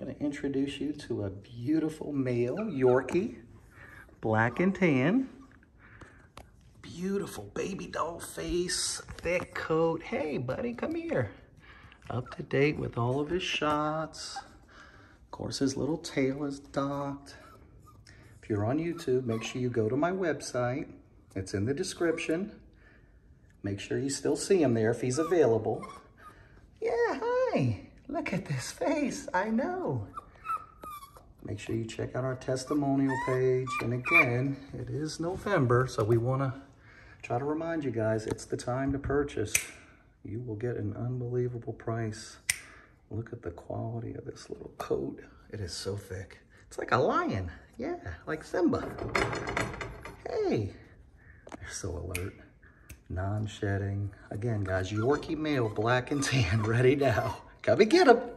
going to introduce you to a beautiful male Yorkie, black and tan. Beautiful baby doll face, thick coat. Hey, buddy, come here. Up to date with all of his shots. Of course, his little tail is docked. If you're on YouTube, make sure you go to my website. It's in the description. Make sure you still see him there if he's available. Yeah, hi. Look at this face. I know. Make sure you check out our testimonial page. And again, it is November, so we want to try to remind you guys, it's the time to purchase. You will get an unbelievable price. Look at the quality of this little coat. It is so thick. It's like a lion. Yeah, like Simba. Hey, they're so alert. Non-shedding. Again, guys, Yorkie male, black and tan, ready now. Come and get him.